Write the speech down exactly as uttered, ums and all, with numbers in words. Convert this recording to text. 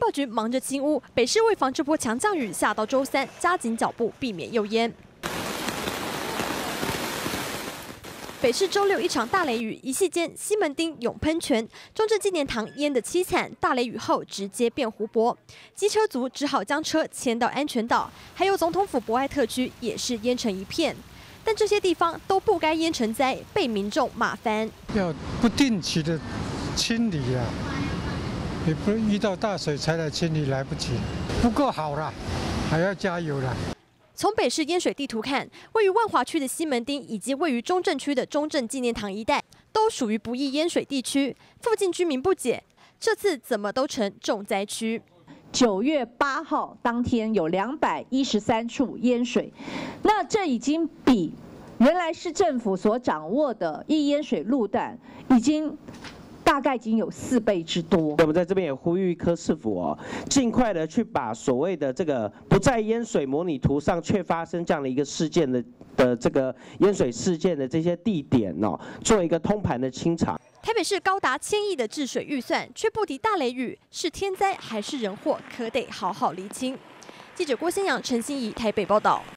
保局忙着清污，北市为防这波强降雨，下到周三加紧脚步，避免诱淹。 北市周六一场大雷雨，一夕间西门町涌喷泉，中正纪念堂淹得凄惨。大雷雨后直接变湖泊，机车族只好将车迁到安全岛，还有总统府博爱特区也是淹成一片。但这些地方都不该淹成灾，被民众骂翻。 要不定期的清理啊，也不遇到大水才来清理，来不及，不够好啦，还要加油啦。 从北市淹水地图看，位于万华区的西门町以及位于中正区的中正纪念堂一带，都属于不易淹水地区。附近居民不解，这次怎么都成重灾区？ 九月八号当天有两百一十三处淹水，那这已经比原来市政府所掌握的易淹水路段已经。 大概已经有四倍之多。 我们在这边也呼吁柯市府哦，尽快的去把所谓的这个不在淹水模拟图上却发生这样的一个事件的的这个淹水事件的这些地点哦，做一个通盘的清查。 台北市高达千亿的治水预算，却不提大雷雨是天灾还是人祸，可得好好厘清。记者郭新阳、陈欣怡台北报道。